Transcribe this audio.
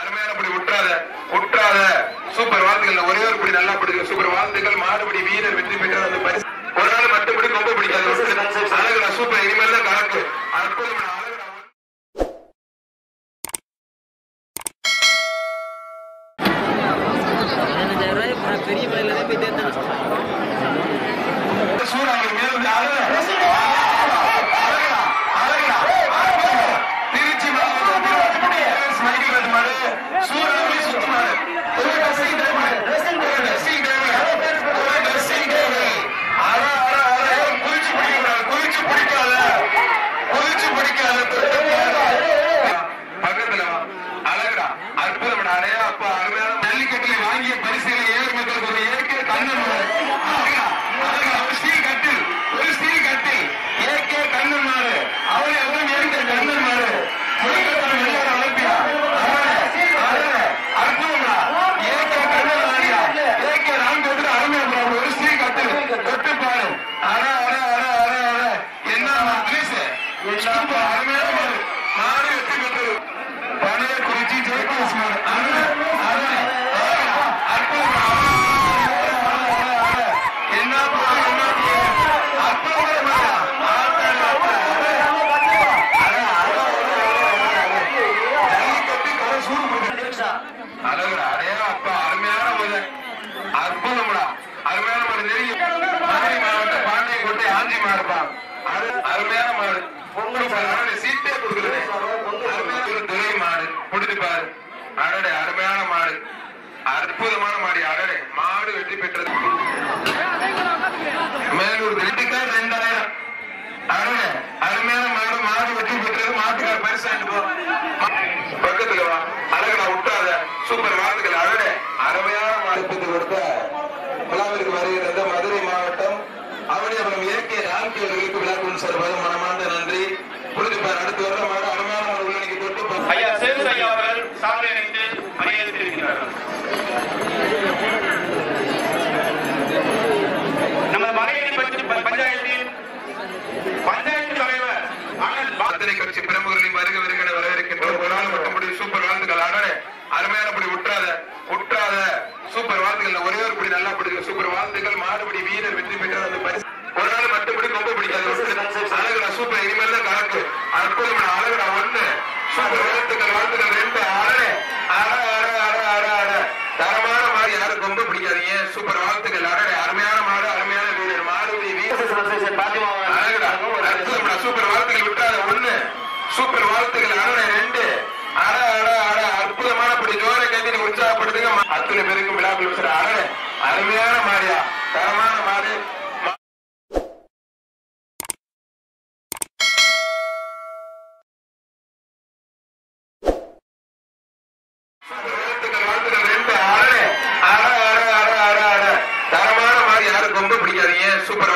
அருமையானபடி விட்டுறாத விட்டுறாத. சூப்பர் வாழ்த்துக்கள். ஒரே ஒரு படி நல்லா பிடிக்கும். சூப்பர் வாழ்த்துக்கள். மாடுபடி வீரர் வெற்றி பெற்றார். அந்த பரிசு ஒரு நாள் மட்டும்படி ரொம்ப பிடிக்காது. அழகுடா சூப்பர். இனிமேல் தான் கணக்கு. அற்புதம். பெரிய மலையில போய் தேர்ந்தா சூறாவளி மேலும் திருச்சி சூறாவளி சுத்தமாறு பக்கத்துல அழகுடா அற்புதம். அடையா அப்பா அருமையான ஜல்லிக்கட்டில் வாங்கிய பரிசுகளை ஏழு மக்களுக்கு ஒரு ஏற்கே கண்ணன் ஒரு ஸ்ரீ கட்டில் ஏற்கே கண்ணன் மாறு அவளை அவரும் ஏற்கே கண்ணன் மாறு அற்புதம்டா. ஏற்கே கண்ணன் மாறியா ஏற்கே ராம்கோட்டு அருமையா ஒரு ஸ்ரீ கட்டில் தொட்டு பாரு. என்ன அருமையான மாறு மாறு வெற்றி பெற்றது. பழைய குறிச்சி ஜெயபாஸ் மாறு அழகுடா. அடையா அப்பா அருமையான ஒரு அற்புதம்டா. அருமையான ஒரு நெருங்கி மதுரை மாவட்டம் பாண்டியங்கோட்டை ஆஞ்சி மாடுப்பா. அருமையான மாடு. சீட்டே கொடுக்குறது. துறை மாடு பிடிச்சு பாரு. அடடே அருமையான மாடு. அற்புதமான மாடு. அடடே மாடு வெற்றி பெற்றது. மேலூர் 2000. அடடே அருமையான மாடு. மாடு வெற்றி பெற்றது. மாட்டுக்கார பரிசு போ பக்கத்துல வா. அழகடா விட்டாத. சூப்பர் வாழ்த்துக்கள். அழகே அருமையான மாடு கொடுத்த விழாவிற்கு வருகிறது மதுரை மாவட்டம் அவனியபுரம் இயற்கை ராம்கியர்களுக்கு விழாக்குள் சார்பாக மனமார்ந்த நன்றி. புரிஞ்சுப்பார். அடுத்து வர மாடு அருமையான மாடு உள்ள நீங்க தொட்டு ஐயா சேது ஐயா அவர்கள் சாலை அணிந்து மரியாதை தெரிவிக்கிறார்கள். நம்ம மலையடி பஞ்சாயத்தின் பஞ்சாயத்து தலைவர் அத்தனை கட்சி பிரமுகர்களின் வருக வருகிற வரவேற்கின்றோம். ஒரு நாள் மட்டும் முடிவு. சூப்பர் வாழ்த்துக்கள். அடனே அருமையானபடி விட்டுறாத விட்டுறாத. சூப்பர் வாழ்த்துக்கள். ஒரே ஒரு படி நல்லா பிடிக்கும். சூப்பர் வாழ்த்துக்கள். மாடுபடி வீரர் வெற்றி பெற்றார். அந்த பரிசு ஒரு நாள் மட்டும்படி ரொம்ப பிடிக்காது. அழகுடா சூப்பர். இனிமேல் தான் கணக்கு. அற்புதம். அழகுடா ஒண்ணு. சூப்பர் வாழ்த்துக்கள். வாழ்த்துக்கள் 2. அழகே தரமான மாடு. யாருக்கு ரொம்ப பிடிக்காதீங்க. சூப்பர் வாழ்த்துக்கள். அழகே அருமையான மாடு. அருமையான வீரர். மாடுபடி வீரர். அழகுடா அற்புதம்டா. சூப்பர் வாழ்த்துக்கள். விட்டாத 1. சூப்பர் வாழ்த்துக்கள். அழகே 2. அற்புதமான படி ஜோர கைதி உற்சாகப்படுத்துங்க. அத்தனை பேருக்கும் விழாக்கள் அழகே அருமையான மாடியா. தரமான மாடு. வாழ்த்துக்கள் 2. தரமான மாடு. யாருக்கு ரொம்ப பிடிக்காதீங்க. சூப்பர்